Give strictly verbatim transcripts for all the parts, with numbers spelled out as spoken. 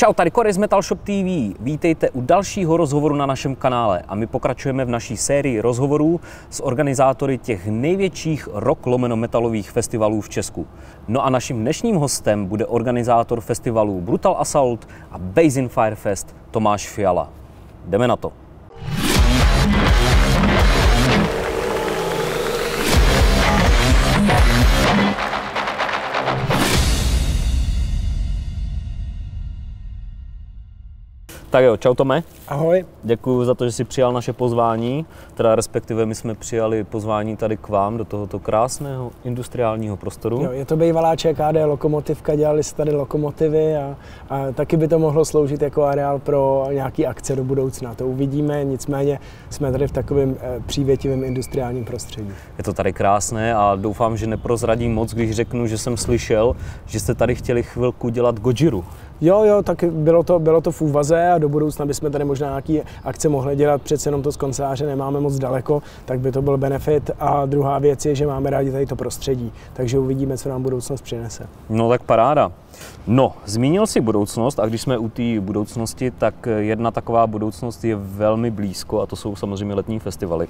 Čau, tady Kory z Metal Shop T V. Vítejte u dalšího rozhovoru na našem kanále a my pokračujeme v naší sérii rozhovorů s organizátory těch největších rock lomeno metalových festivalů v Česku. No a naším dnešním hostem bude organizátor festivalů Brutal Assault a Base in Fire Fest Tomáš Fiala. Jdeme na to. Tak jo, čau Tome. Ahoj. Děkuji za to, že jsi přijal naše pozvání, teda respektive my jsme přijali pozvání tady k vám do tohoto krásného industriálního prostoru. Jo, je to bývalá ČKD lokomotivka, dělali se tady lokomotivy a, a taky by to mohlo sloužit jako areál pro nějaký akce do budoucna. To uvidíme, nicméně jsme tady v takovém přívětivém industriálním prostředí. Je to tady krásné a doufám, že neprozradím moc, když řeknu, že jsem slyšel, že jste tady chtěli chvilku dělat Gojiru. Jo, jo, tak bylo to, bylo to v úvaze a do budoucna bychom tady možná nějaký akce mohli dělat, přece jenom to z koncáře nemáme moc daleko, tak by to byl benefit. A druhá věc je, že máme rádi tady to prostředí, takže uvidíme, co nám budoucnost přinese. No tak paráda. No, zmínil jsi budoucnost a když jsme u té budoucnosti, tak jedna taková budoucnost je velmi blízko a to jsou samozřejmě letní festivaly.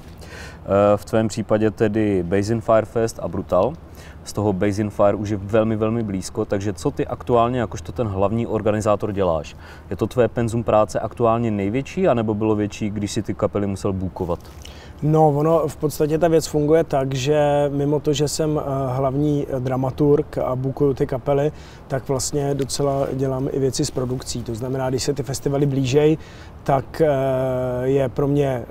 V tvém případě tedy Base in Fire Fest a Brutal. Z toho Base in Fire už je velmi, velmi blízko, takže co ty aktuálně, jakožto ten hlavní organizátor, děláš? Je to tvé penzum práce aktuálně největší, anebo bylo větší, když si ty kapely musel bookovat? No, ono v podstatě ta věc funguje tak, že mimo to, že jsem hlavní dramaturg a bookuju ty kapely, tak vlastně docela dělám i věci s produkcí. To znamená, když se ty festivaly blížejí, tak je pro mě,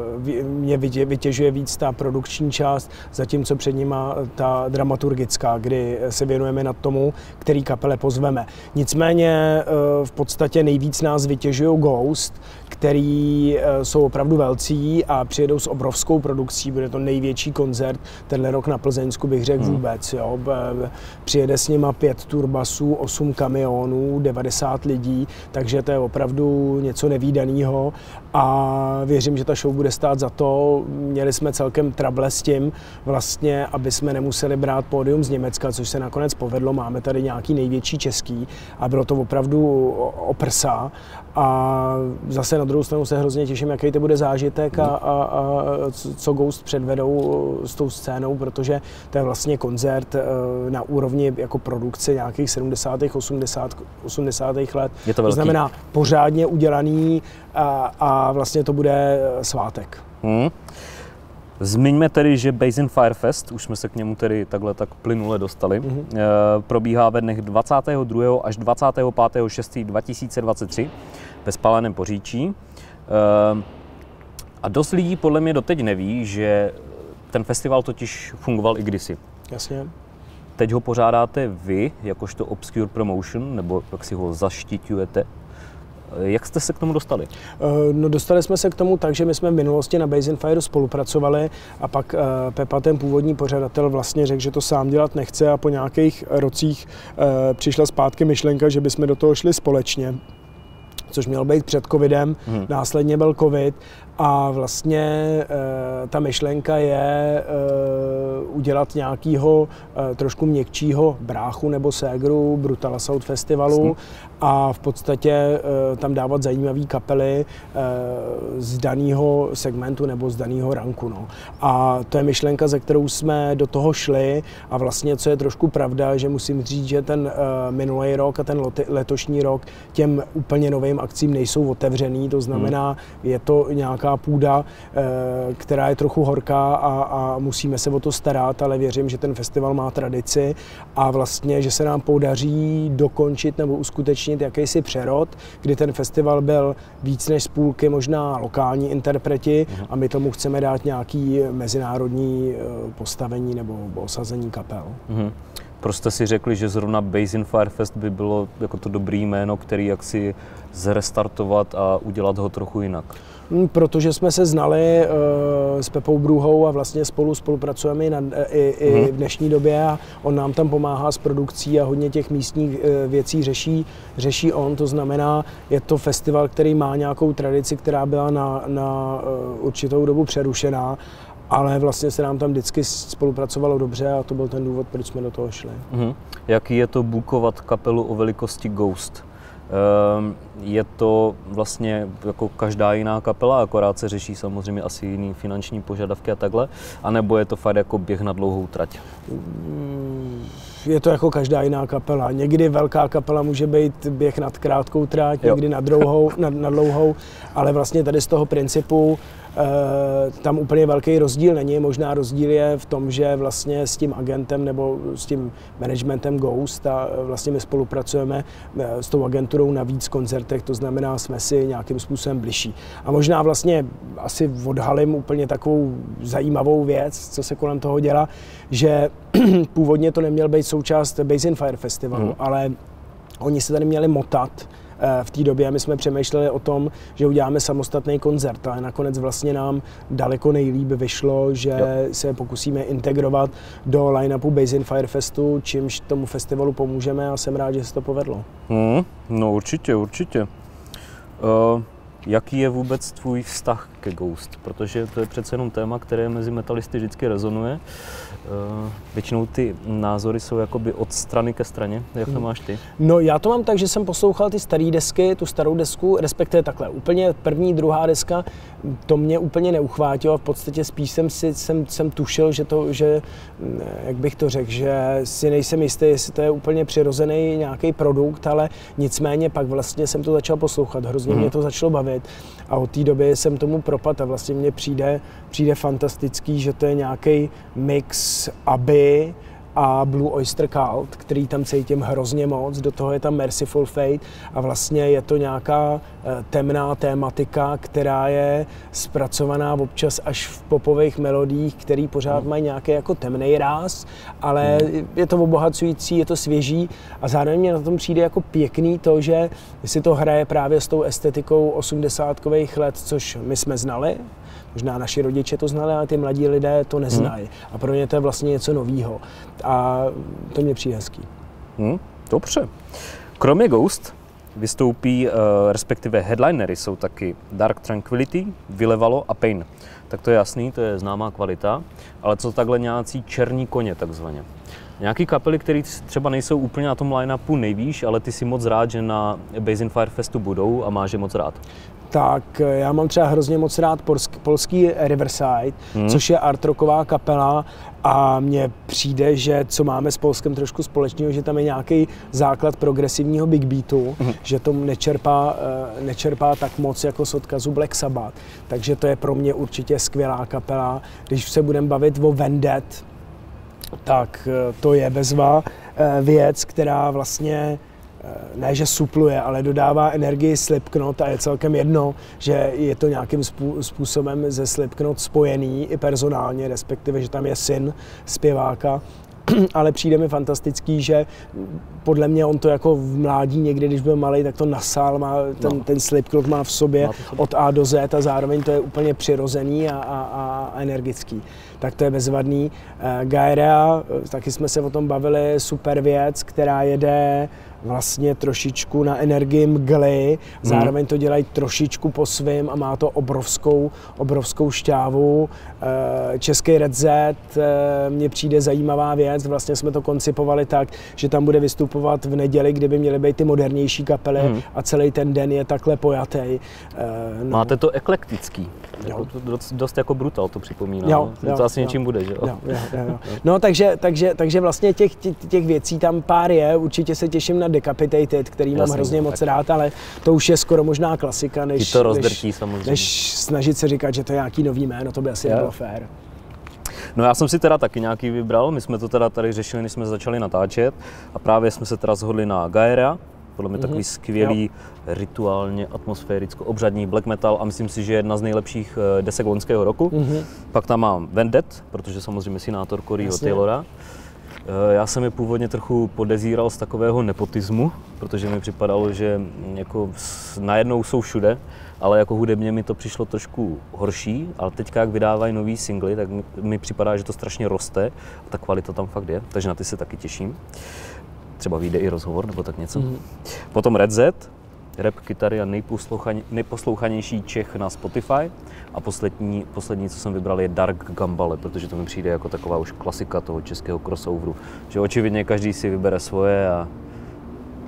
mě vytěžuje víc ta produkční část, zatímco před nima ta dramaturgická, kdy se věnujeme nad tomu, který kapele pozveme. Nicméně v podstatě nejvíc nás vytěžují Ghost, který jsou opravdu velcí a přijedou s obrovskou produkcí, bude to největší koncert tenhle rok na Plzeňsku, bych řekl vůbec. Jo. Přijede s nima pět turbasů, osm kamionů, devadesát lidí, takže to je opravdu něco nevídaného a věřím, že ta show bude stát za to. Měli jsme celkem trable s tím, vlastně, aby jsme nemuseli brát pódium z Německa, což se nakonec povedlo. Máme tady nějaký největší český a bylo to opravdu o prsa. A zase na druhou stranu se hrozně těším, jaký to bude zážitek a, a, a co Ghost předvedou s tou scénou, protože to je vlastně koncert na úrovni jako produkce nějakých sedmdesátých, osmdesátých let. Je to, to znamená pořádně udělaný a, a vlastně to bude svátek. Hmm. Zmiňme tedy, že Base in Fire Fest, už jsme se k němu tedy takhle tak plynule dostali, mm-hmm. e, probíhá ve dnech dvacátého druhého až dvacátého pátého šestého dva tisíce dvacet tři ve Spáleném Poříčí. E, a dost lidí podle mě doteď neví, že ten festival totiž fungoval i kdysi. Jasně. Teď ho pořádáte vy, jakožto Obscure Promotion, nebo jak si ho zaštiťujete. Jak jste se k tomu dostali? No, dostali jsme se k tomu tak, že my jsme v minulosti na Base in Fire spolupracovali a pak Pepa, ten původní pořadatel, vlastně řekl, že to sám dělat nechce a po nějakých rocích přišla zpátky myšlenka, že bychom do toho šli společně, což mělo být před covidem, hmm. následně byl covid a vlastně e, ta myšlenka je e, udělat nějakého e, trošku měkčího bráchu nebo ségru Brutal Assault festivalu Jasně. a v podstatě e, tam dávat zajímavé kapely e, z daného segmentu nebo z daného ranku. No. A to je myšlenka, ze kterou jsme do toho šli a vlastně, co je trošku pravda, že musím říct, že ten e, minulý rok a ten letošní rok těm úplně novým akcím nejsou otevřený, to znamená, hmm. je to nějaká půda, která je trochu horká a, a musíme se o to starat, ale věřím, že ten festival má tradici a vlastně, že se nám podaří dokončit nebo uskutečnit jakýsi přerod, kdy ten festival byl víc než z půlky možná lokální interpreti uh-huh. a my tomu chceme dát nějaký mezinárodní postavení nebo osazení kapel. Uh-huh. Proč jste si řekli, že zrovna Base in Fire Fest by bylo jako to dobré jméno, který jaksi zrestartovat a udělat ho trochu jinak? Protože jsme se znali uh, s Pepou Brůhou a vlastně spolu spolupracujeme i, na, i, i hmm. v dnešní době a on nám tam pomáhá s produkcí a hodně těch místních uh, věcí řeší, řeší on. To znamená, je to festival, který má nějakou tradici, která byla na, na uh, určitou dobu přerušená, ale vlastně se nám tam vždycky spolupracovalo dobře a to byl ten důvod, proč jsme do toho šli. Hmm. Jaký je to bookovat kapelu o velikosti Ghost? Je to vlastně jako každá jiná kapela, akorát se řeší samozřejmě asi jiný finanční požadavky a takhle, anebo je to fakt jako běh na dlouhou trať? Je to jako každá jiná kapela. Někdy velká kapela může být běh nad krátkou trať, jo. Někdy na, dlouhou, na, na dlouhou, ale vlastně tady z toho principu e, tam úplně velký rozdíl není. Možná rozdíl je v tom, že vlastně s tím agentem nebo s tím managementem Ghost a vlastně my spolupracujeme s tou agenturou na víc koncertech, to znamená, jsme si nějakým způsobem bližší. A možná vlastně asi odhalím úplně takovou zajímavou věc, co se kolem toho dělá, že původně to neměl být součást Basin Fire Festivalu, hmm. ale oni se tady měli motat. V té době my jsme přemýšleli o tom, že uděláme samostatný koncert, ale nakonec vlastně nám daleko nejlíp vyšlo, že jo. se pokusíme integrovat do line-upu Basin Fire Festu, čímž tomu festivalu pomůžeme a jsem rád, že se to povedlo. Hmm, no určitě, určitě. Uh... Jaký je vůbec tvůj vztah ke Ghost? Protože to je přece jenom téma, které mezi metalisty vždycky rezonuje. Většinou ty názory jsou jakoby od strany ke straně. Jak to máš ty? No já to mám tak, že jsem poslouchal ty staré desky, tu starou desku, respektive takhle. Úplně první, druhá deska, to mě úplně neuchvátilo. V podstatě spíš jsem si jsem, jsem tušil, že to, že, jak bych to řekl, že si nejsem jistý, jestli to je úplně přirozený nějaký produkt, ale nicméně pak vlastně jsem to začal poslouchat. Hrozně mm. mě to začalo bavit. A od té doby jsem tomu propad a vlastně mně přijde, přijde fantastický, že to je nějaký mix Abbey a Blue Oyster Cult, který tam cítím hrozně moc, do toho je tam Merciful Fate a vlastně je to nějaká temná tématika, která je zpracovaná občas až v popových melodiích, který pořád mají nějaký jako temnej ráz, ale je to obohacující, je to svěží a zároveň mě na tom přijde jako pěkný to, že si to hraje právě s tou estetikou osmdesátkových let, což my jsme znali. Možná naši rodiče to znali, ale ty mladí lidé to neznají. Hmm. A pro ně to je vlastně něco novýho. A to mě přijde hezký. Hmm, dobře. Kromě Ghost vystoupí, uh, respektive headlinery jsou taky Dark Tranquillity, Vylevalo a Pain. Tak to je jasný, to je známá kvalita. Ale co takhle nějací černí koně takzvaně? Nějaký kapely, které třeba nejsou úplně na tom line-upu nejvýš, ale ty si moc rád, že na Basin Fire Festu budou a máš je moc rád. Tak já mám třeba hrozně moc rád polský, polský Riverside, hmm. což je art rocková kapela a mně přijde, že co máme s Polskem trošku společného, že tam je nějaký základ progresivního big beatu, hmm. že to nečerpá, nečerpá tak moc jako z odkazu Black Sabbath. Takže to je pro mě určitě skvělá kapela. Když se budeme bavit o Vendet, tak to je bezva věc, která vlastně ne, že supluje, ale dodává energii Slipknot a je celkem jedno, že je to nějakým způsobem ze Slipknot spojený i personálně, respektive, že tam je syn zpěváka. Ale přijde mi fantastický, že podle mě on to jako v mládí někdy, když byl malý, tak to nasál, má ten, no. ten Slipknot má v sobě od A do Z a zároveň to je úplně přirozený a, a, a energický. Tak to je bezvadný. Gaerea, taky jsme se o tom bavili, super věc, která jede vlastně trošičku na energii mgly, zároveň to dělají trošičku po svým a má to obrovskou, obrovskou šťávu. Český Red Z mně přijde zajímavá věc, vlastně jsme to koncipovali tak, že tam bude vystupovat v neděli, kdyby měly být ty modernější kapely hmm. a celý ten den je takhle pojatý. No. Máte to eklektický, jako dost, dost jako Brutal to připomíná, jo, no? jo, to asi jo. něčím bude, že jo? jo, jo, jo, jo. No takže, takže, takže vlastně těch, těch, těch věcí tam pár je, určitě se těším na Decapitated, který mám Jasný, hrozně moc tak. rád, ale to už je skoro možná klasika, než, to rozdrtí, než, samozřejmě. než snažit se říkat, že to je nějaký nový jméno, to by asi nebylo fér. No já jsem si teda taky nějaký vybral, my jsme to teda tady řešili, než jsme začali natáčet a právě jsme se teda shodli na Gaerea, podle mě mm-hmm. takový skvělý, jo. rituálně atmosféricko-obřadní black metal a myslím si, že je jedna z nejlepších desek loňského roku. Mm-hmm. Pak tam mám Vendet, protože samozřejmě sinátor Coreyho Taylora. Já jsem je původně trochu podezíral z takového nepotismu, protože mi připadalo, že jako najednou jsou všude, ale jako hudebně mi to přišlo trošku horší, ale teďka, jak vydávají nový singly, tak mi připadá, že to strašně roste a ta kvalita tam fakt je, takže na ty se taky těším. Třeba vyjde i rozhovor nebo tak něco. Mm. Potom Red Z, rap, kytary a nejposlouchanější Čech na Spotify. A poslední, poslední, co jsem vybral, je Dark Gambale, protože to mi přijde jako taková už klasika toho českého crossoveru. Že očividně každý si vybere svoje a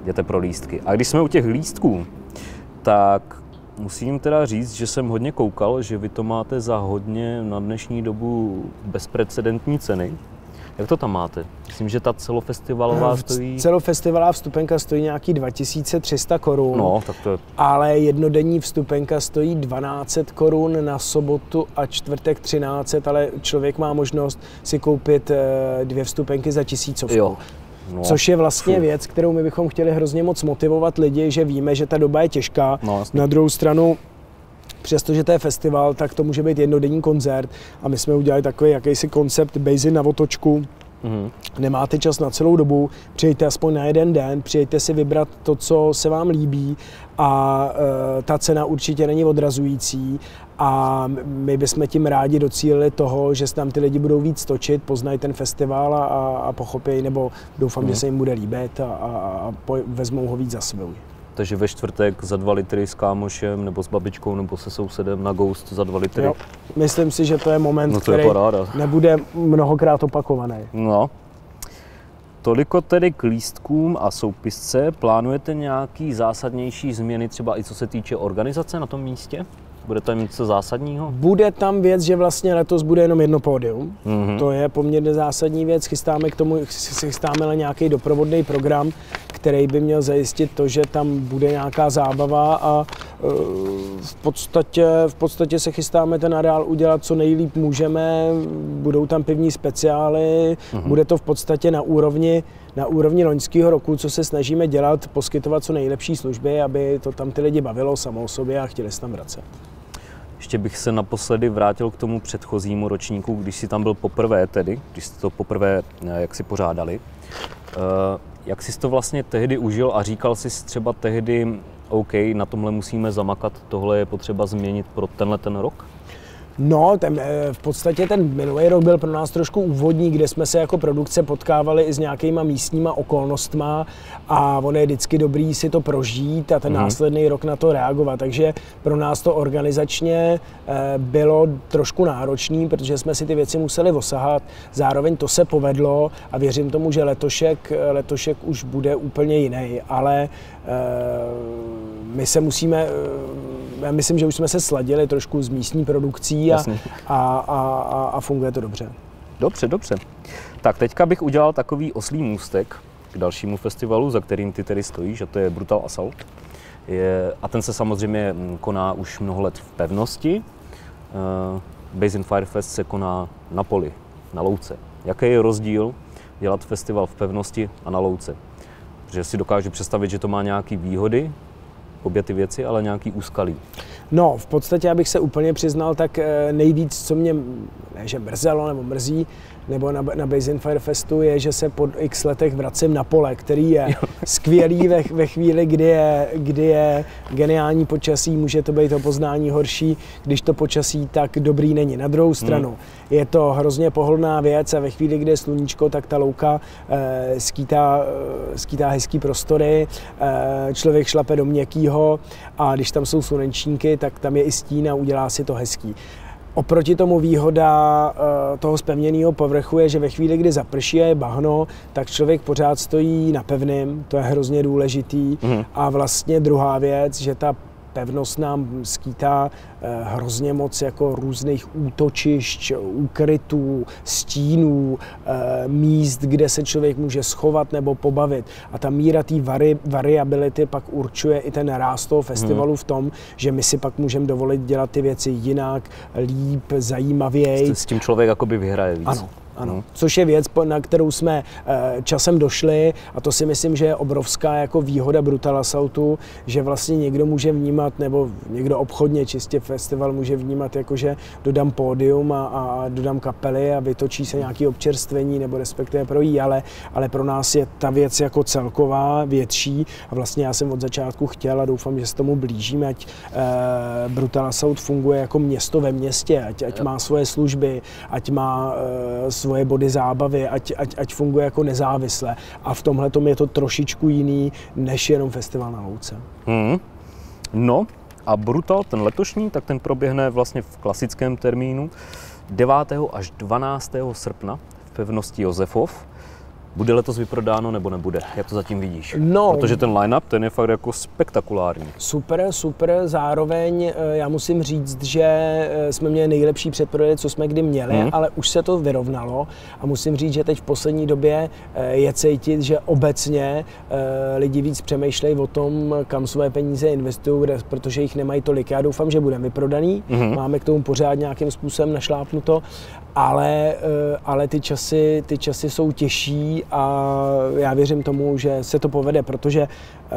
jděte pro lístky. A když jsme u těch lístků, tak musím teda říct, že jsem hodně koukal, že vy to máte za hodně na dnešní dobu bezprecedentní ceny. Jak to tam máte? Myslím, že ta celofestivalová stojí... Celofestivalová vstupenka stojí nějaký dva tisíce tři sta korun, no, tak to je... ale jednodenní vstupenka stojí dvanáct set korun, na sobotu a čtvrtek třináct set, ale člověk má možnost si koupit dvě vstupenky za tisícovku. Jo. No, Což je vlastně fuh. věc, kterou my bychom chtěli hrozně moc motivovat lidi, že víme, že ta doba je těžká. No, na druhou stranu, přestože to je festival, tak to může být jednodenní koncert a my jsme udělali takový jakýsi koncept bejzy na otočku. Mm-hmm. Nemáte čas na celou dobu, přijďte aspoň na jeden den, přijďte si vybrat to, co se vám líbí a e, ta cena určitě není odrazující a my bychom tím rádi docílili toho, že se tam ty lidi budou víc točit, poznají ten festival a, a pochopí, nebo doufám, mm. že se jim bude líbit a, a, a po, vezmou ho víc za svou. Takže ve čtvrtek za dva litry s kámošem nebo s babičkou nebo se sousedem na Ghost za dva litry. Jo. Myslím si, že to je moment, no to který je paráda. Nebude mnohokrát opakovaný. No. Toliko tedy k lístkům a soupisce. Plánujete nějaký zásadnější změny třeba i co se týče organizace na tom místě? Bude tam něco zásadního? Bude tam věc, že vlastně letos bude jenom jedno pódium. Mm-hmm. To je poměrně zásadní věc. Chystáme k tomu, chystáme na nějaký doprovodný program, který by měl zajistit to, že tam bude nějaká zábava a uh, v podstatě, v podstatě se chystáme ten areál udělat co nejlíp můžeme. Budou tam pivní speciály, mm-hmm. bude to v podstatě na úrovni na úrovni loňského roku, co se snažíme dělat, poskytovat co nejlepší služby, aby to tam ty lidi bavilo samo o sobě a chtěli se tam vracet. Ještě bych se naposledy vrátil k tomu předchozímu ročníku, když si tam byl poprvé tedy, když jste to poprvé jak si pořádali. Jak jsi to vlastně tehdy užil a říkal jsi třeba tehdy, OK, na tomhle musíme zamakat, tohle je potřeba změnit pro tenhle ten rok? No, ten, v podstatě ten minulý rok byl pro nás trošku úvodní, kde jsme se jako produkce potkávali i s nějakýma místníma okolnostma a ono je vždycky dobrý si to prožít a ten mm. následný rok na to reagovat. Takže pro nás to organizačně bylo trošku náročný, protože jsme si ty věci museli osahat. Zároveň to se povedlo a věřím tomu, že letošek, letošek už bude úplně jiný, ale my se musíme, já myslím, že už jsme se sladili trošku s místní produkcí a, a, a, a funguje to dobře. Dobře, dobře. Tak teďka bych udělal takový oslí můstek k dalšímu festivalu, za kterým ty tedy stojíš, a to je Brutal Assault. Je, a ten se samozřejmě koná už mnoho let v pevnosti. Uh, Base in Fire Fest se koná na poli, na louce. Jaký je rozdíl dělat festival v pevnosti a na louce? Protože si dokážu představit, že to má nějaké výhody, obě ty věci, ale nějaký úskalí. No, v podstatě, abych se úplně přiznal, tak nejvíc, co mě, ne, že mrzelo nebo mrzí, nebo na, na Base in Fire Festu, je, že se po x letech vracím na pole, který je skvělý ve, ve chvíli, kdy je, kdy je geniální počasí, může to být o poznání horší, když to počasí tak dobrý není. Na druhou stranu hmm. je to hrozně pohodlná věc a ve chvíli, kdy je sluníčko, tak ta louka eh, skýtá, eh, skýtá hezký prostory, eh, člověk šlape do měkkýho a když tam jsou slunečníky, tak tam je i stín a udělá si to hezký. Oproti tomu výhoda uh, toho zpevněného povrchu je, že ve chvíli, kdy zaprší a je bahno, tak člověk pořád stojí na pevném, to je hrozně důležitý. Mm. A vlastně druhá věc, že ta pevnost nám skýtá uh, hrozně moc jako různých útočišť, úkrytů, stínů, uh, míst, kde se člověk může schovat nebo pobavit. A ta míra té vari, variability pak určuje i ten ráz toho festivalu hmm. v tom, že my si pak můžeme dovolit dělat ty věci jinak, líp, zajímavěji. S tím člověk jakoby vyhraje víc. Ano. Ano. Což je věc, na kterou jsme časem došli a to si myslím, že je obrovská jako výhoda Brutal Assaultu, že vlastně někdo může vnímat, nebo někdo obchodně čistě festival může vnímat, jako že dodám pódium a, a dodám kapely a vytočí se nějaké občerstvení nebo respektive projí, ale, ale pro nás je ta věc jako celková, větší a vlastně já jsem od začátku chtěl a doufám, že se tomu blížíme, ať eh, Brutal Assault funguje jako město ve městě, ať, ať má svoje služby, ať má eh, svoje body zábavy, ať, ať, ať funguje jako nezávisle. A v tomhletom je to trošičku jiný, než jenom festival na louce. Hmm. No a Brutal, ten letošní, tak ten proběhne vlastně v klasickém termínu devátého až dvanáctého srpna v pevnosti Josefov. Bude letos vyprodáno nebo nebude? Jak to zatím vidíš? No, protože ten line-up, ten je fakt jako spektakulární. Super, super. Zároveň já musím říct, že jsme měli nejlepší předprodej, co jsme kdy měli, hmm. ale už se to vyrovnalo a musím říct, že teď v poslední době je cítit, že obecně lidi víc přemýšlejí o tom, kam své peníze investují, protože jich nemají tolik. Já doufám, že budeme vyprodaný, hmm. máme k tomu pořád nějakým způsobem našlápnuto, ale, ale ty časy, ty časy jsou těžší a já věřím tomu, že se to povede, protože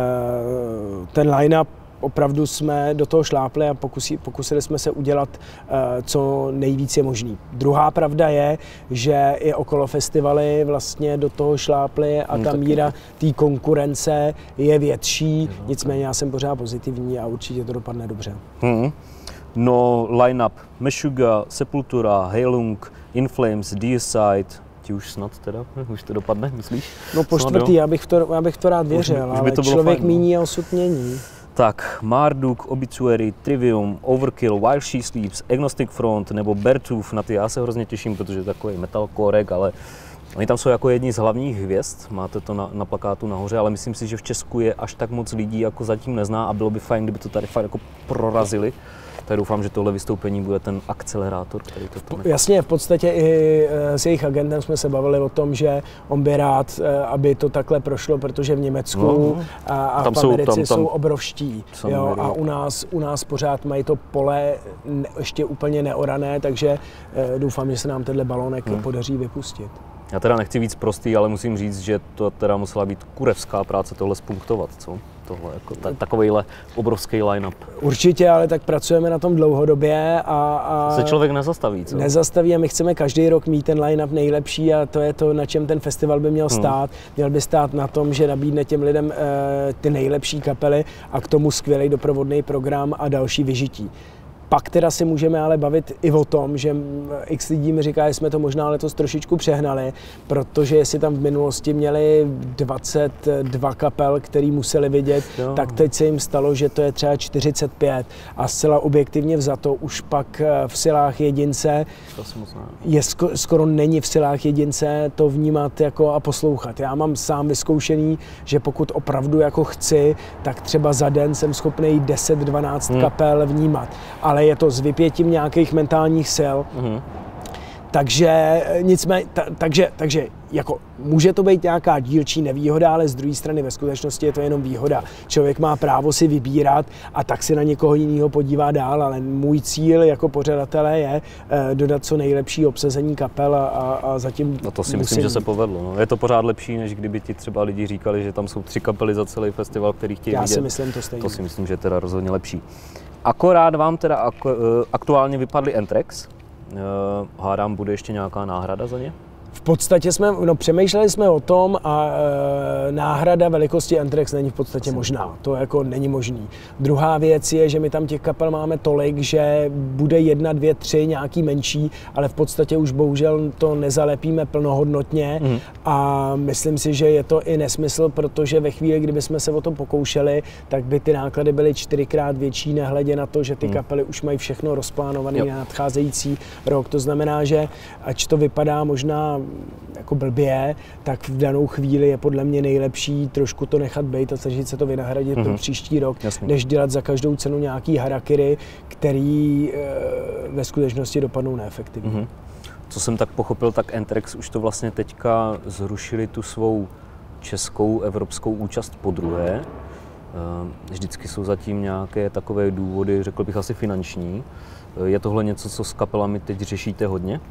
ten line-up opravdu jsme do toho šlápli a pokusí, pokusili jsme se udělat co nejvíc je možný. Druhá pravda je, že i okolo festivaly vlastně do toho šlápli a ta míra té konkurence je větší, nicméně já jsem pořád pozitivní a určitě to dopadne dobře. Hmm. No, line-up Meshuggah, Sepultura, Heilung, In Flames, Deicide, ti už snad teda, už to dopadne, myslíš? No po čtvrtý, já bych to, já bych to rád věřil, už, už ale člověk fajn, míní a osud mění. Tak, Marduk, Obituary, Trivium, Overkill, While She Sleeps, Agnostic Front nebo Beartooth, na ty já se hrozně těším, protože je takový metalcorek, ale oni tam jsou jako jedni z hlavních hvězd, máte to na, na plakátu nahoře, ale myslím si, že v Česku je až tak moc lidí jako zatím nezná a bylo by fajn, kdyby to tady fakt jako prorazili. Tak doufám, že tohle vystoupení bude ten akcelerátor, který to tam... Jasně, v podstatě i s jejich agentem jsme se bavili o tom, že on by rád, aby to takhle prošlo, protože v Německu no, a, a v Americe jsou, tam, tam jsou obrovští. Jo, a u nás, u nás pořád mají to pole ještě úplně neorané, takže doufám, že se nám tenhle balónek hmm. podaří vypustit. Já teda nechci víc prostý, ale musím říct, že to teda musela být kurevská práce tohle spunktovat, co? Tohle, jako ta, takovejhle obrovský line-up. Určitě, ale tak pracujeme na tom dlouhodobě a, a se člověk nezastaví, co? Nezastaví a my chceme každý rok mít ten line-up nejlepší a to je to, na čem ten festival by měl hmm. stát. Měl by stát na tom, že nabídne těm lidem e, ty nejlepší kapely a k tomu skvělý doprovodný program a další vyžití. Pak teda si můžeme ale bavit i o tom, že x lidí mi říká, že jsme to možná letos trošičku přehnali, protože jestli tam v minulosti měli dvacet dva kapel, který museli vidět, jo. tak teď se jim stalo, že to je třeba čtyřicet pět a zcela objektivně vzato už pak v silách jedince je sko- skoro není v silách jedince to vnímat jako a poslouchat. Já mám sám vyzkoušený, že pokud opravdu jako chci, tak třeba za den jsem schopný deset dvanáct hmm. kapel vnímat. Ale je to s vypětím nějakých mentálních sil. Mm-hmm. Takže nicméně, ta, takže, takže jako může to být nějaká dílčí nevýhoda, ale z druhé strany ve skutečnosti je to jenom výhoda. Člověk má právo si vybírat a tak si na někoho jiného podívá dál, ale můj cíl jako pořadatele je eh, dodat co nejlepší obsazení kapel a, a zatím no to si musím... myslím, že se povedlo. No. Je to pořád lepší, než kdyby ti třeba lidi říkali, že tam jsou tři kapely za celý festival, který chtějí Já vidět. si myslím to stejně. To si myslím, že je teda rozhodně lepší. Akorát vám teda aktuálně vypadly Anthrax. Hádám, bude ještě nějaká náhrada za ně? V podstatě jsme, no přemýšleli jsme o tom a e, náhrada velikosti Anthrax není v podstatě možná. To jako není možný. Druhá věc je, že my tam těch kapel máme tolik, že bude jedna, dvě, tři nějaký menší, ale v podstatě už bohužel to nezalepíme plnohodnotně mm. a myslím si, že je to i nesmysl, protože ve chvíli, kdyby jsme se o to pokoušeli, tak by ty náklady byly čtyřikrát větší, nehledě na to, že ty mm. kapely už mají všechno rozplánované na nadcházející rok. To znamená, že ač to vypadá možná jako blbě, tak v danou chvíli je podle mě nejlepší trošku to nechat být a snažit se to vynahradit mm-hmm. pro příští rok, Jasný. než dělat za každou cenu nějaký harakiry, který e, ve skutečnosti dopadnou neefektivně. Mm-hmm. Co jsem tak pochopil, tak Anthrax už to vlastně teďka zrušili tu svou českou evropskou účast podruhé. Vždycky jsou zatím nějaké takové důvody, řekl bych asi finanční. Je tohle něco, co s kapelami teď řešíte hodně?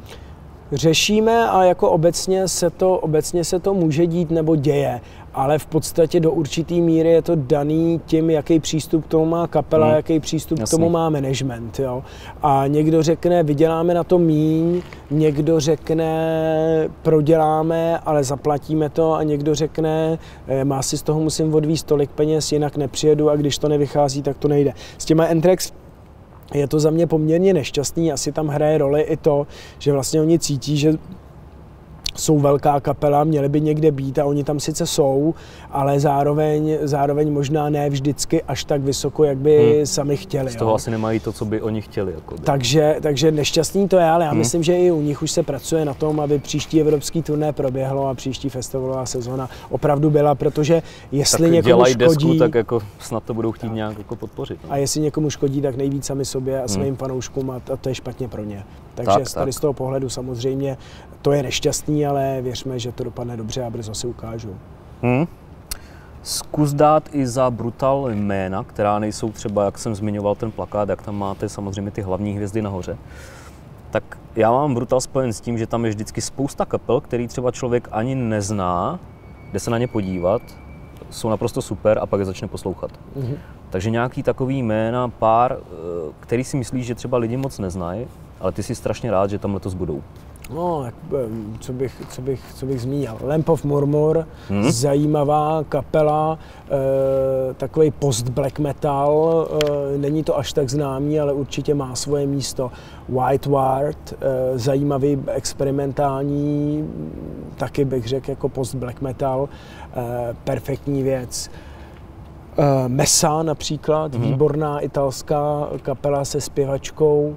Řešíme a jako obecně se to, obecně se to může dít nebo děje, ale v podstatě do určitý míry je to daný tím, jaký přístup k tomu má kapela, hmm. jaký přístup Jasný. k tomu má management. Jo. A někdo řekne, vyděláme na to míň, někdo řekne, proděláme, ale zaplatíme to a někdo řekne, má si z toho musím odvízt tolik peněz, jinak nepřijedu a když to nevychází, tak to nejde. S těma Anthrax je to za mě poměrně nešťastný, asi tam hraje roli i to, že vlastně oni cítí, že jsou velká kapela, měli by někde být a oni tam sice jsou, ale zároveň, zároveň možná ne vždycky až tak vysoko, jak by hmm. sami chtěli. Z toho jo. asi nemají to, co by oni chtěli. Jako takže, takže nešťastný to je, ale já hmm. myslím, že i u nich už se pracuje na tom, aby příští evropský turné proběhlo a příští festivalová sezóna opravdu byla, protože jestli tak někomu dělají škodí, desku, tak jako snad to budou chtít tak. nějak jako podpořit. No. A jestli někomu škodí, tak nejvíc sami sobě a svým hmm. fanouškům a to je špatně pro ně. Takže tak, z tady tak. z toho pohledu samozřejmě to je nešťastný, ale věřme, že to dopadne dobře a brzo si ukážu. Hmm. Zkus dát i za Brutal jména, která nejsou třeba, jak jsem zmiňoval ten plakát, jak tam máte samozřejmě ty hlavní hvězdy nahoře. Tak já mám Brutal spojen s tím, že tam je vždycky spousta kapel, který třeba člověk ani nezná, jde se na ně podívat, jsou naprosto super a pak je začne poslouchat. Mm-hmm. Takže nějaký takový jména, pár, který si myslíš, že třeba lidi moc neznají, ale ty jsi strašně rád, že tam letos budou. No, co bych, co bych, co bych zmínil. Lamp of Murmur, hmm. zajímavá kapela, e, takový post-black metal, e, není to až tak známý, ale určitě má svoje místo. White Ward, e, zajímavý experimentální, taky bych řekl jako post-black metal, e, perfektní věc. E, Mesa například, hmm. výborná italská kapela se zpěvačkou.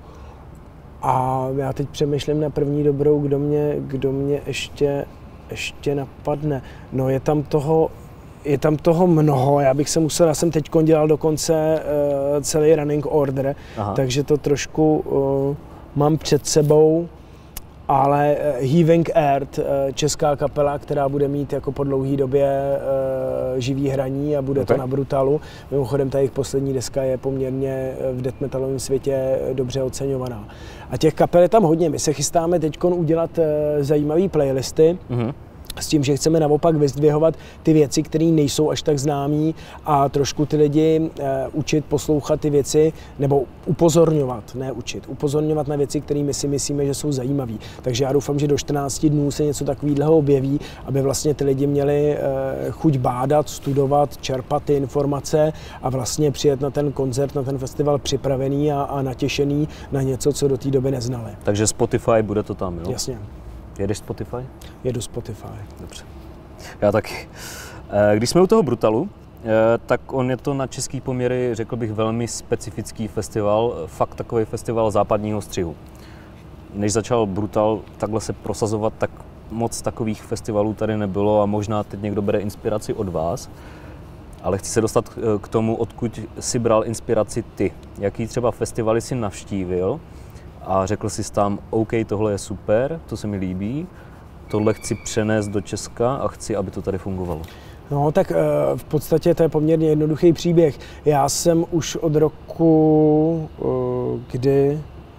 A já teď přemýšlím na první dobrou, kdo mě, kdo mě ještě, ještě napadne. No je tam toho, je tam toho mnoho, já bych se musel, já jsem teď dělal dokonce uh, celý running order, Aha. takže to trošku uh, mám před sebou, ale uh, Heaving Earth, uh, česká kapela, která bude mít jako po dlouhé době uh, živý hraní a bude okay. to na Brutalu. Mimochodem ta jejich poslední deska je poměrně v death metalovém světě dobře oceňovaná. A těch kapel je tam hodně. My se chystáme teď udělat uh, zajímavé playlisty, mm-hmm. s tím, že chceme naopak vyzdvihovat ty věci, které nejsou až tak známý a trošku ty lidi e, učit poslouchat ty věci, nebo upozorňovat, ne učit, upozorňovat na věci, které my si myslíme, že jsou zajímavé. Takže já doufám, že do čtrnácti dnů se něco takového objeví, aby vlastně ty lidi měli e, chuť bádat, studovat, čerpat ty informace a vlastně přijet na ten koncert, na ten festival připravený a, a natěšený na něco, co do té doby neznali. Takže Spotify bude to tam, jo? Jasně. Jedeš Spotify? Jedu Spotify. Dobře. Já taky. Když jsme u toho Brutalu, tak on je to na český poměry, řekl bych, velmi specifický festival, fakt takový festival západního střihu. Než začal Brutal takhle se prosazovat, tak moc takových festivalů tady nebylo a možná teď někdo bere inspiraci od vás. Ale chci se dostat k tomu, odkud si bral inspiraci ty. Jaký třeba festivaly si navštívil a řekl jsi tam, OK, tohle je super, to se mi líbí, tohle chci přenést do Česka a chci, aby to tady fungovalo. No tak v podstatě to je poměrně jednoduchý příběh. Já jsem už od roku, kdy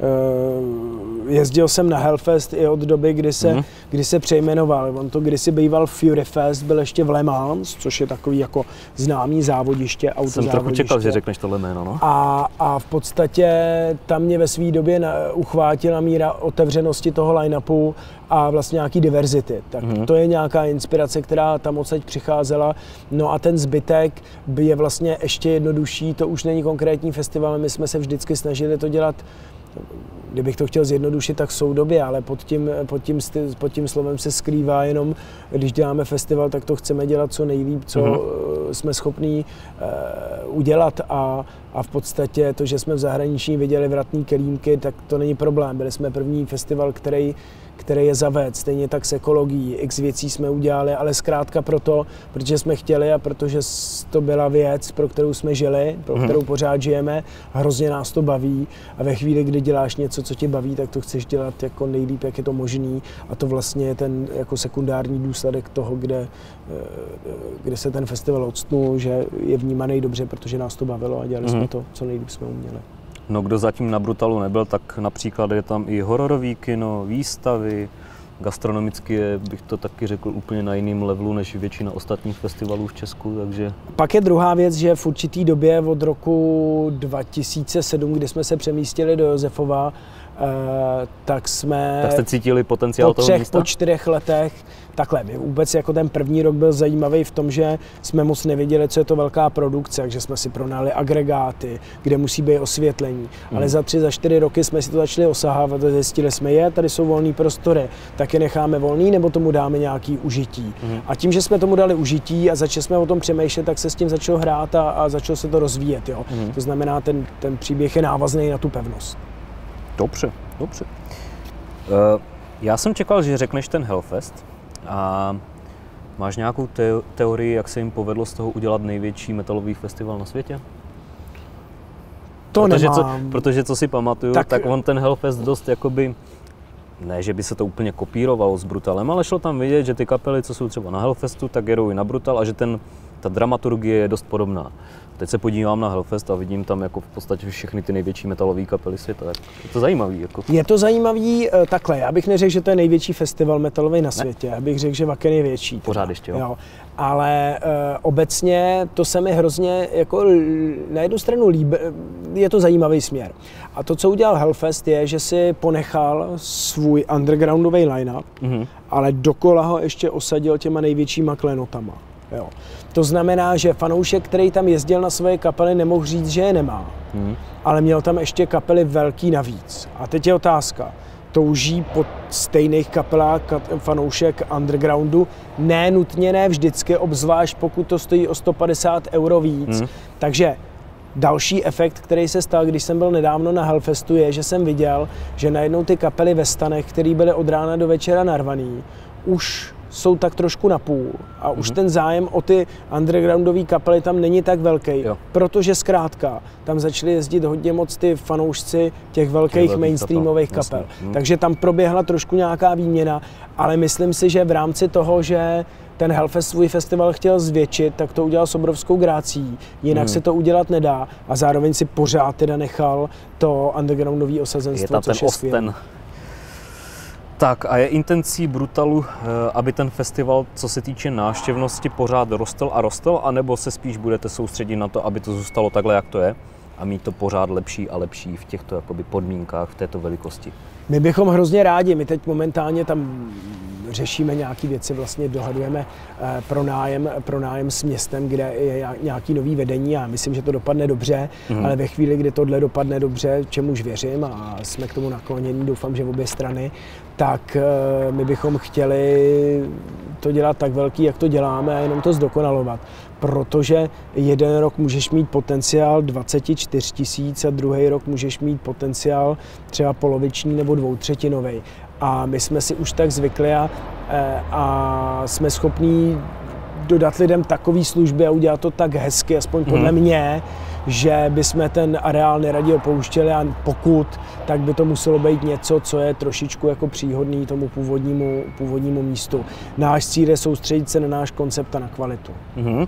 jezdil jsem na Hellfest i od doby, kdy se, mm. kdy se přejmenoval. On to kdysi býval Fury Fest, byl ještě v Le Mans, což je takový jako známý závodiště, autozávodiště. Jsem trochu čekal, že řekneš tohle jméno, no. A, a v podstatě tam mě ve své době na, uchvátila míra otevřenosti toho line-upu a vlastně nějaký diverzity. Tak mm. to je nějaká inspirace, která tam odsaď přicházela. No a ten zbytek je vlastně ještě jednodušší, to už není konkrétní festival, my jsme se vždycky snažili to dělat. Kdybych to chtěl zjednodušit, tak soudobě, ale pod tím, pod, tím, pod tím slovem se skrývá jenom, když děláme festival, tak to chceme dělat co nejlíp, co mm-hmm. jsme schopní uh, udělat a, a v podstatě to, že jsme v zahraničí viděli vratný kelímky, tak to není problém. Byli jsme první festival, který který je zaved, stejně tak s ekologií. X věcí jsme udělali, ale zkrátka proto, protože jsme chtěli a protože to byla věc, pro kterou jsme žili, pro kterou mm. pořád žijeme, hrozně nás to baví a ve chvíli, kdy děláš něco, co tě baví, tak to chceš dělat jako nejlíp, jak je to možný a to vlastně je ten jako sekundární důsledek toho, kde, kde se ten festival odstnul, že je vnímaný dobře, protože nás to bavilo a dělali mm. jsme to, co nejlíp jsme uměli. No, kdo zatím na Brutalu nebyl, tak například je tam i hororový kino, výstavy, gastronomicky je, bych to taky řekl, úplně na jiném levelu než většina ostatních festivalů v Česku, takže... Pak je druhá věc, že v určitý době od roku dva tisíce sedm, kdy jsme se přemístili do Josefova, eh, tak jsme... Tak jste cítili potenciál po toho třech, místa? Po čtyřech letech takhle, vůbec jako ten první rok byl zajímavý v tom, že jsme moc nevěděli, co je to velká produkce, takže jsme si pronali agregáty, kde musí být osvětlení. Hmm. Ale za tři, za čtyři roky jsme si to začali osahávat a zjistili jsme, je, tady jsou volné prostory, tak je necháme volný, nebo tomu dáme nějaký užití. Hmm. A tím, že jsme tomu dali užití a začali jsme o tom přemýšlet, tak se s tím začalo hrát a, a začalo se to rozvíjet. Jo. Hmm. To znamená, ten, ten příběh je návazný na tu pevnost. Dobře, dobře. Uh, já jsem čekal, že řekneš ten Hellfest a máš nějakou te- teorii, jak se jim povedlo z toho udělat největší metalový festival na světě? To protože, nemám. Co, protože co si pamatuju, tak... tak on ten Hellfest dost jakoby, ne, že by se to úplně kopírovalo s Brutalem, ale šlo tam vidět, že ty kapely, co jsou třeba na Hellfestu, tak jedou i na Brutal a že ten, ta dramaturgie je dost podobná. Teď se podívám na Hellfest a vidím tam jako v podstatě všechny ty největší metalové kapely světa. Je to zajímavý. Jako. Je to zajímavý takhle. Já bych neřekl, že to je největší festival metalový na světě. Ne. Já bych řekl, že Wacken je větší. Teda. Pořád ještě, jo. jo. Ale uh, obecně to se mi hrozně jako na jednu stranu líbí, je to zajímavý směr. A to, co udělal Hellfest, je, že si ponechal svůj undergroundový line-up, mm-hmm. ale dokola ho ještě osadil těma největšíma klenotama. Jo. To znamená, že fanoušek, který tam jezdil na svoje kapely, nemohl říct, že je nemá, hmm. ale měl tam ještě kapely velký navíc. A teď je otázka, touží po stejných kapelách fanoušek undergroundu? Ne nutně, ne vždycky, obzvlášť pokud to stojí o sto padesát euro víc. Hmm. Takže další efekt, který se stal, když jsem byl nedávno na Hellfestu, je, že jsem viděl, že najednou ty kapely ve stanech, které byly od rána do večera narvaný, už jsou tak trošku na půl a mm-hmm. už ten zájem o ty undergroundové kapely tam není tak velký, jo. protože zkrátka tam začali jezdit hodně moc ty fanoušci těch velkých těch mainstreamových kapel. kapel. Takže tam proběhla trošku nějaká výměna, ale myslím si, že v rámci toho, že ten Hellfest svůj festival chtěl zvětšit, tak to udělal s obrovskou grácí, jinak mm. se to udělat nedá a zároveň si pořád teda nechal to undergroundové osazenstvo, což je skvělé. Tak a je intencí Brutalu, aby ten festival, co se týče návštěvnosti, pořád rostl a rostl, anebo se spíš budete soustředit na to, aby to zůstalo takhle, jak to je a mít to pořád lepší a lepší v těchto jakoby podmínkách, v této velikosti? My bychom hrozně rádi, my teď momentálně tam řešíme nějaké věci, vlastně dohadujeme pronájem, pronájem s městem, kde je nějaký nový vedení a myslím, že to dopadne dobře, mm. ale ve chvíli, kdy tohle dopadne dobře, čemuž věřím a jsme k tomu naklonění, doufám, že v obě strany, tak my bychom chtěli to dělat tak velký, jak to děláme a jenom to zdokonalovat. Protože jeden rok můžeš mít potenciál dvacet čtyři tisíc a druhý rok můžeš mít potenciál třeba poloviční nebo dvoutřetinový. A my jsme si už tak zvykli a, a jsme schopní dodat lidem takové služby a udělat to tak hezky, aspoň podle mm. mě, že bychom ten areál neradi opouštěli a pokud, tak by to muselo být něco, co je trošičku jako příhodný tomu původnímu, původnímu místu. Náš cíl je soustředit se na náš koncept a na kvalitu. Mm-hmm.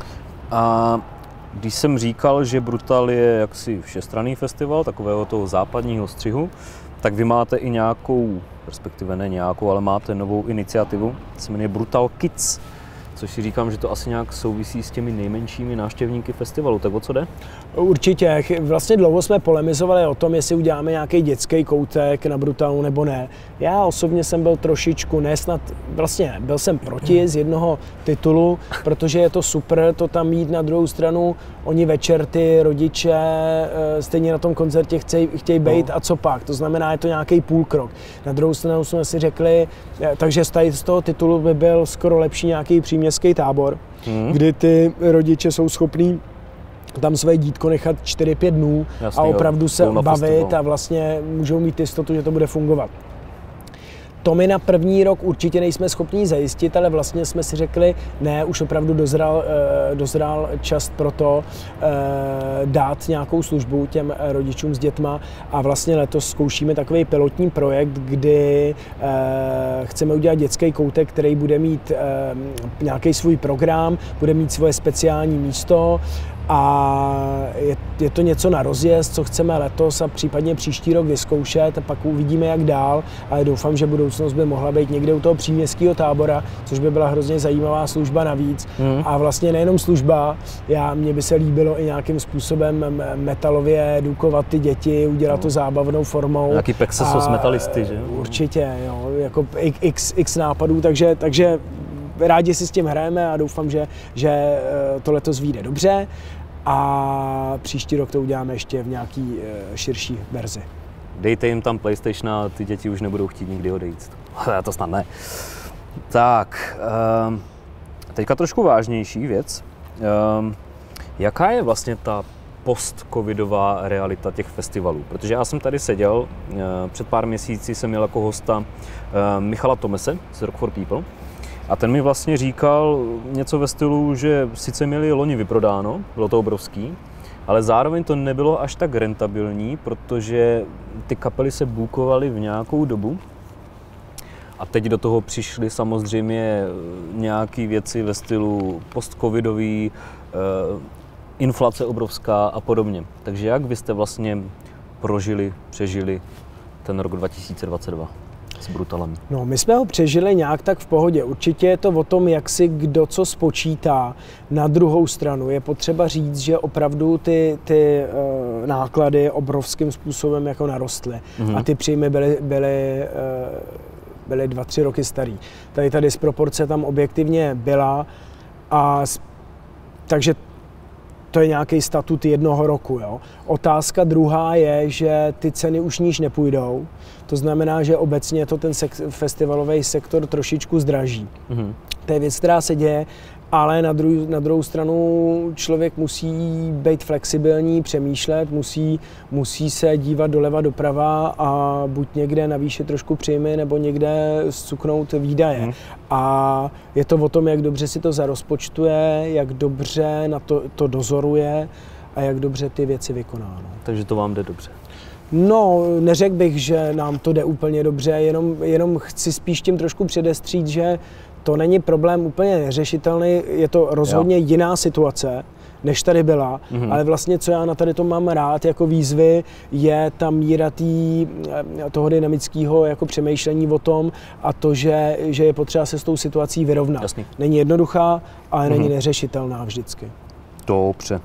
A když jsem říkal, že Brutal je jaksi všestranný festival, takového toho západního střihu, tak vy máte i nějakou, respektive ne nějakou, ale máte novou iniciativu, se jmenuje Brutal Kids, což si říkám, že to asi nějak souvisí s těmi nejmenšími návštěvníky festivalu. Tak o co jde? Určitě. Vlastně dlouho jsme polemizovali o tom, jestli uděláme nějaký dětský koutek na Brutalu nebo ne. Já osobně jsem byl trošičku, ne snad, vlastně byl jsem proti z jednoho titulu, protože je to super to tam mít, na druhou stranu oni večer ty rodiče stejně na tom koncertě chtějí, chtějí být no. a co pak. To znamená, je to nějaký půlkrok. Na druhou stranu jsme si řekli, takže z toho titulu by byl skoro lepší nějaký příměstský tábor, hmm. kdy ty rodiče jsou schopní tam své dítko nechat čtyři pět dnů Jasný, a opravdu jo, se bavit a vlastně můžou mít jistotu, že to bude fungovat. To my na první rok určitě nejsme schopni zajistit, ale vlastně jsme si řekli, ne, už opravdu dozral, dozral čas pro to dát nějakou službu těm rodičům s dětma a vlastně letos zkoušíme takový pilotní projekt, kdy chceme udělat dětský koutek, který bude mít nějaký svůj program, bude mít svoje speciální místo A je, je to něco na rozjezd, co chceme letos a případně příští rok vyzkoušet a pak uvidíme, jak dál. Ale doufám, že budoucnost by mohla být někde u toho příměstského tábora, což by byla hrozně zajímavá služba navíc. Hmm. A vlastně nejenom služba, já, mně by se líbilo i nějakým způsobem metalově edukovat ty děti, udělat no. to zábavnou formou. Nějaký Pexesos metalisty, že? Určitě, jo, jako x, x nápadů, takže, takže rádi si s tím hrajeme a doufám, že, že to letos vyjde dobře a příští rok to uděláme ještě v nějaký širší verzi. Dejte jim tam PlayStation a ty děti už nebudou chtít nikdy odejít. To snad ne. Tak, teďka trošku vážnější věc. Jaká je vlastně ta post-covidová realita těch festivalů? Protože já jsem tady seděl, před pár měsíci jsem měl jako hosta Michala Tomese z Rock for People. A ten mi vlastně říkal něco ve stylu, že sice měli loni vyprodáno, bylo to obrovský, ale zároveň to nebylo až tak rentabilní, protože ty kapely se bookovaly v nějakou dobu a teď do toho přišly samozřejmě nějaké věci ve stylu post-covidový, inflace obrovská a podobně. Takže jak vy jste vlastně prožili, přežili ten rok dva tisíce dvacet dva? S Brutalem. No, my jsme ho přežili nějak tak v pohodě. Určitě je to o tom, jak si kdo co spočítá. Na druhou stranu je potřeba říct, že opravdu ty, ty uh, náklady obrovským způsobem jako narostly. Mm-hmm. A ty příjmy byly, byly, uh, byly dva, tři roky starý. Tady ta disproporce tam objektivně byla. A takže to je nějaký statut jednoho roku. Jo. Otázka druhá je, že ty ceny už níž nepůjdou. To znamená, že obecně to ten sek- festivalový sektor trošičku zdraží. Mm-hmm. To je věc, která se děje, ale na, dru- na druhou stranu člověk musí být flexibilní, přemýšlet, musí, musí se dívat doleva doprava a buď někde navýšit trošku příjmy, nebo někde zcuknout výdaje. Mm. A je to o tom, jak dobře si to zarozpočtuje, jak dobře na to, to dozoruje a jak dobře ty věci vykoná. No. Takže to vám jde dobře? No, neřekl bych, že nám to jde úplně dobře, jenom, jenom chci spíš tím trošku předestřít, že to není problém úplně neřešitelný, je to rozhodně jo. jiná situace, než tady byla, mm-hmm. ale vlastně, co já na tady to mám rád jako výzvy, je ta míra tý, toho dynamického jako přemýšlení o tom a to, že, že je potřeba se s tou situací vyrovnat. Jasný. Není jednoduchá, ale mm-hmm. není neřešitelná vždycky. Dobře.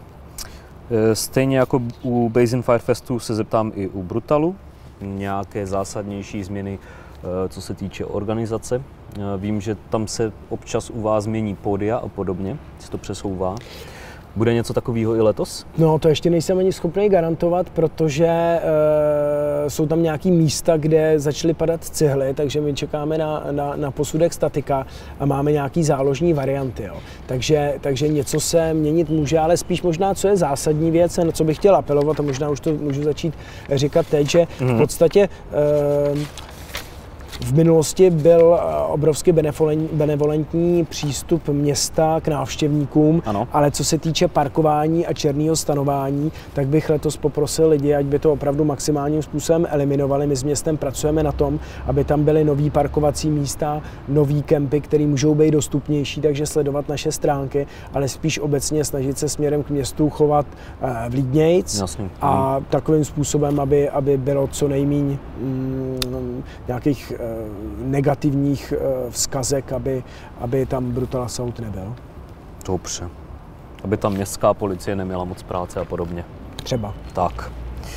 Stejně jako u Basin Fire Festu se zeptám i u Brutalu. Nějaké zásadnější změny, co se týče organizace. Vím, že tam se občas u vás mění pódia a podobně, se to přesouvá. Bude něco takového i letos? No, to ještě nejsem ani schopný garantovat, protože e, jsou tam nějaký místa, kde začaly padat cihly, takže my čekáme na, na, na posudek statika a máme nějaký záložní varianty. Jo. Takže, takže něco se měnit může, ale spíš možná, co je zásadní věc, na co bych chtěl apelovat, a možná už to můžu začít říkat teď, že v podstatě e, v minulosti byl obrovsky benevolentní přístup města k návštěvníkům, ano. ale co se týče parkování a černého stanování, tak bych letos poprosil lidi, ať by to opravdu maximálním způsobem eliminovali. My s městem pracujeme na tom, aby tam byly nový parkovací místa, nový kempy, které můžou být dostupnější, takže sledovat naše stránky, ale spíš obecně snažit se směrem k městu chovat vlídnějc Jasně. a takovým způsobem, aby, aby bylo co nejméně mm, nějakých negativních vzkazek, aby, aby tam Brutal Assault nebyl. Dobře. Aby tam městská policie neměla moc práce a podobně. Třeba. Tak.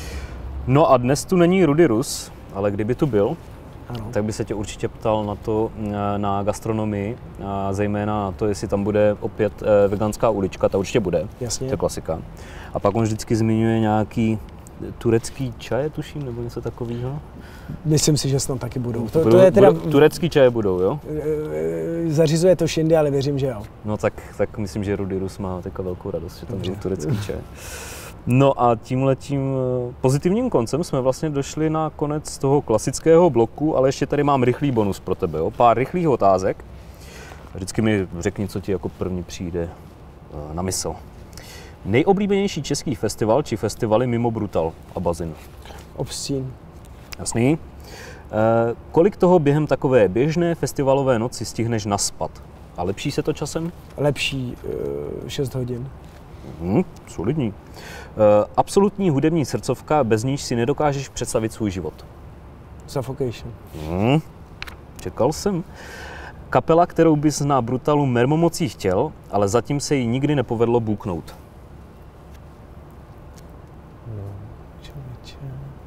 No a dnes tu není Rudy Rus, ale kdyby tu byl, ano. tak by se tě určitě ptal na to, na gastronomii, a zejména na to, jestli tam bude opět veganská ulička, ta určitě bude. Jasně. To je klasika. A pak on vždycky zmiňuje nějaký turecký čaje, tuším, nebo něco takového? Myslím si, že snad taky budou. To, budou to je teda... Turecký čaje budou, jo? Zařizuje to Shindy, ale věřím, že jo. No tak, tak myslím, že Rudy Rus má takovou velkou radost, že tam budou turecký čaje. No a tímhletím pozitivním koncem jsme vlastně došli na konec toho klasického bloku, ale ještě tady mám rychlý bonus pro tebe, jo? Pár rychlých otázek. Vždycky mi řekni, co ti jako první přijde na mysl. Nejoblíbenější český festival či festivaly mimo Brutal a Bazin? Obscene. Jasný. E, kolik toho během takové běžné festivalové noci stihneš naspat? A lepší se to časem? Lepší, šest hodin. Hmm, solidní. Uh, absolutní hudební srdcovka, bez níž si nedokážeš představit svůj život. Suffocation. Hmm, čekal jsem. Kapela, kterou bys na Brutalu mermomocí chtěl, ale zatím se jí nikdy nepovedlo buknout. No, člověče.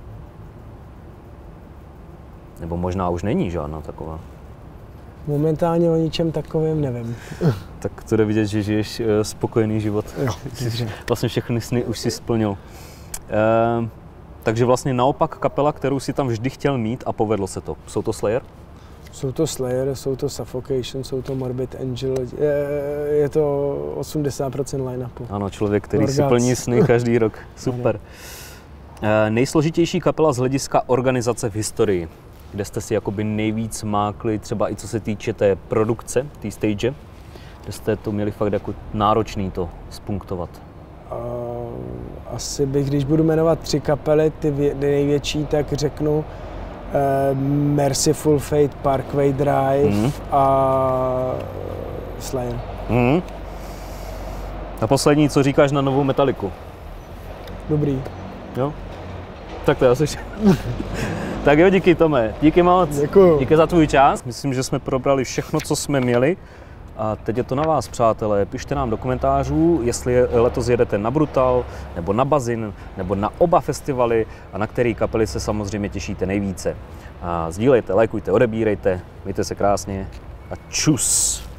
Nebo možná už není žádná taková. Momentálně o ničem takovém nevím. Tak to jde vidět, že žiješ spokojený život. Jo, vlastně všechny sny už si splnil. E, takže vlastně naopak kapela, kterou si tam vždy chtěl mít a povedlo se to. Jsou to Slayer? Jsou to Slayer, jsou to Suffocation, jsou to Morbid Angel, je, je to osmdesát procent line-upu. Ano, člověk, který Orgaz. si plní sny každý rok. Super. E, nejsložitější kapela z hlediska organizace v historii, kde jste si jakoby nejvíc mákli, třeba i co se týče té produkce, té stage, kde jste to měli fakt jako náročný to spunktovat? Uh, asi bych, když budu jmenovat tři kapely, ty vě, největší, tak řeknu uh, Merciful Fate, Parkway Drive mm. a Slayer. Mm. A poslední, co říkáš na novou Metalliku? Dobrý. Jo? Tak to je asi Tak jo, díky Tome, díky moc. Děkuju. Díky za tvůj čas. Myslím, že jsme probrali všechno, co jsme měli. A teď je to na vás, přátelé. Pište nám do komentářů, jestli letos jedete na Brutal, nebo na Bazin, nebo na oba festivaly a na který kapely se samozřejmě těšíte nejvíce. A sdílejte, lajkujte, odebírejte, mějte se krásně a čus.